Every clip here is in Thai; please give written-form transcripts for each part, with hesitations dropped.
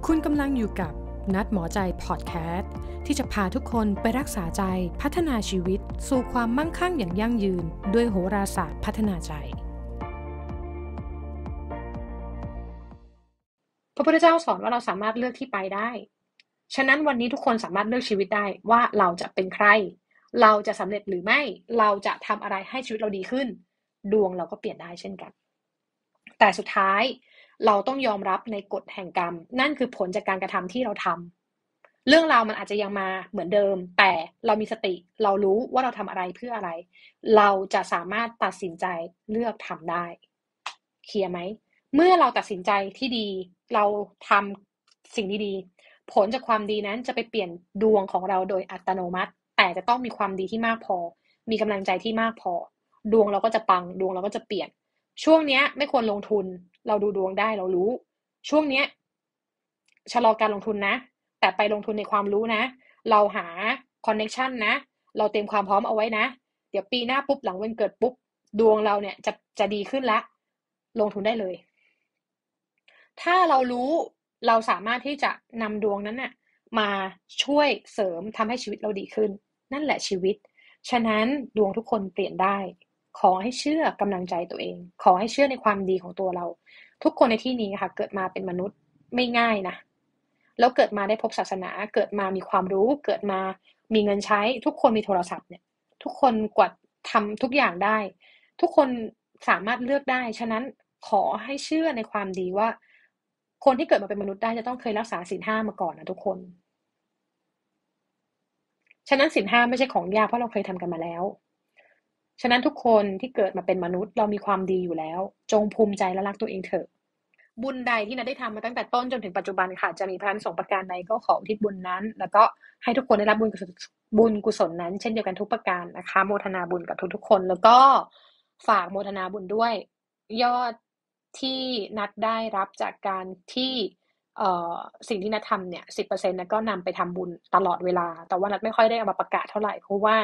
คุณกำลังอยู่กับนัดหมอใจพอดแคสต์ที่จะพาทุกคนไปรักษาใจพัฒนาชีวิตสู่ความมั่งคั่งอย่างยั่งยืนด้วยโหราศาสตร์พัฒนาใจพระพุทธเจ้าสอนว่าเราสามารถเลือกที่ไปได้ฉะนั้นวันนี้ทุกคนสามารถเลือกชีวิตได้ว่าเราจะเป็นใครเราจะสำเร็จหรือไม่เราจะทำอะไรให้ชีวิตเราดีขึ้นดวงเราก็เปลี่ยนได้เช่นกันแต่สุดท้ายเราต้องยอมรับในกฎแห่งกรรมนั่นคือผลจากการกระทำที่เราทำเรื่องราวมันอาจจะยังมาเหมือนเดิมแต่เรามีสติเรารู้ว่าเราทำอะไรเพื่ออะไรเราจะสามารถตัดสินใจเลือกทำได้เคลียร์ไหมเมื่อเราตัดสินใจที่ดีเราทำสิ่งดีๆผลจากความดีนั้นจะไปเปลี่ยนดวงของเราโดยอัตโนมัติแต่จะต้องมีความดีที่มากพอมีกำลังใจที่มากพอดวงเราก็จะปังดวงเราก็จะเปลี่ยนช่วงนี้ไม่ควรลงทุนเราดูดวงได้เรารู้ช่วงนี้ชะลอการลงทุนนะแต่ไปลงทุนในความรู้นะเราหาคอนเนคชั่นนะเราเตรียมความพร้อมเอาไว้นะเดี๋ยวปีหน้าปุ๊บหลังวันเกิดปุ๊บดวงเราเนี่ยจะดีขึ้นละลงทุนได้เลยถ้าเรารู้เราสามารถที่จะนำดวงนั้นน่ะมาช่วยเสริมทำให้ชีวิตเราดีขึ้นนั่นแหละชีวิตฉะนั้นดวงทุกคนเปลี่ยนได้ขอให้เชื่อกำลังใจตัวเองขอให้เชื่อในความดีของตัวเราทุกคนในที่นี้ค่ะเกิดมาเป็นมนุษย์ไม่ง่ายนะแล้วเกิดมาได้พบศาสนาเกิดมามีความรู้เกิดมามีเงินใช้ทุกคนมีโทรศัพท์เนี่ยทุกคนกว่าทำทุกอย่างได้ทุกคนสามารถเลือกได้ฉะนั้นขอให้เชื่อในความดีว่าคนที่เกิดมาเป็นมนุษย์ได้จะต้องเคยรักษาศีล 5มาก่อนนะทุกคนฉะนั้นศีล 5ไม่ใช่ของยากเพราะเราเคยทำกันมาแล้วฉะนั้นทุกคนที่เกิดมาเป็นมนุษย์เรามีความดีอยู่แล้วจงภูมิใจและรักตัวเองเถอะบุญใดที่นัทได้ทำมาตั้งแต่ต้นจนถึงปัจจุบันค่ะจะมีพระอานิสงส์ประการใดก็ขออุทิศบุญนั้นแล้วก็ให้ทุกคนได้รับบุญกุศลนั้นเช่นเดียวกันทุกประการนะคะโมทนาบุญกับทุกๆคนแล้วก็ฝากโมทนาบุญด้วยยอดที่นัทได้รับจากการที่สิ่งที่นัททำเนี่ย 10% นัทก็นำไปทำบุญตลอดเวลาแต่ว่านัทไม่ค่อยได้เอามาประกาศเท่าไหร่เพราะว่า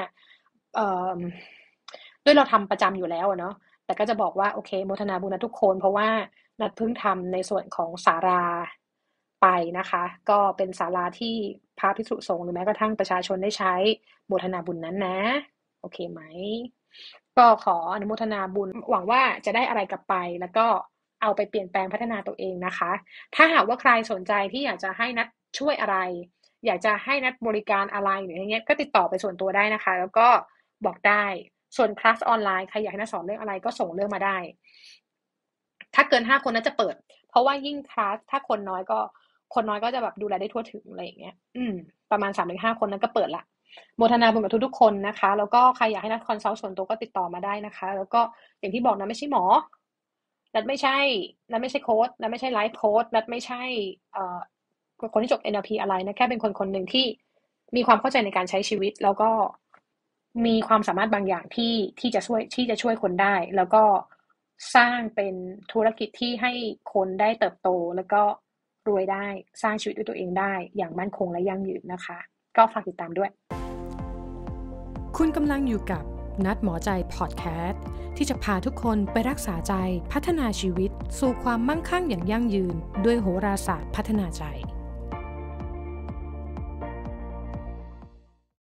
ด้วยเราทำประจำอยู่แล้วเนาะแต่ก็จะบอกว่าโอเคโมทนาบุญนะทุกคนเพราะว่านัดเพิ่งทำในส่วนของศาลาไปนะคะก็เป็นศาลาที่พระภิกษุสงฆ์หรือแม้กระทั่งประชาชนได้ใช้โมทนาบุญนั้นนะโอเคไหมก็ขออนุโมทนาบุญหวังว่าจะได้อะไรกลับไปแล้วก็เอาไปเปลี่ยนแปลงพัฒนาตัวเองนะคะถ้าหากว่าใครสนใจที่อยากจะให้นัดช่วยอะไรอยากจะให้นัดบริการอะไรหรืออย่างเงี้ยก็ติดต่อไปส่วนตัวได้นะคะแล้วก็บอกได้ส่วนคลาสออนไลน์ใครอยากให้นัดสอนเรื่องอะไรก็ส่งเรื่องมาได้ถ้าเกิน5คนน่าจะเปิดเพราะว่ายิ่งคลาสถ้าคนน้อยก็จะแบบดูแลได้ทั่วถึงอะไรอย่างเงี้ยประมาณ 3-5 คนนั้นก็เปิดละโมทนาบุญกับทุกๆคนนะคะแล้วก็ใครอยากให้นัดคอนซัลท์ส่วนตัวก็ติดต่อมาได้นะคะแล้วก็อย่างที่บอกนะไม่ใช่หมอนัดไม่ใช่โค้ชนัดไม่ใช่ไลฟ์โค้ชนัดไม่ใช่คนที่จบ NLP อะไรนะแค่เป็นคนหนึ่งที่มีความเข้าใจในการใช้ชีวิตแล้วก็มีความสามารถบางอย่างที่จะช่วยคนได้แล้วก็สร้างเป็นธุรกิจที่ให้คนได้เติบโตแล้วก็รวยได้สร้างชีวิตด้วยตัวเองได้อย่างมั่นคงและยั่งยืนนะคะก็ฝากติดตามด้วยคุณกำลังอยู่กับนัดหมอใจพอดแคสต์ที่จะพาทุกคนไปรักษาใจพัฒนาชีวิตสู่ความมั่งคั่งอย่างยั่งยืนด้วยโหราศาสตร์พัฒนาใจ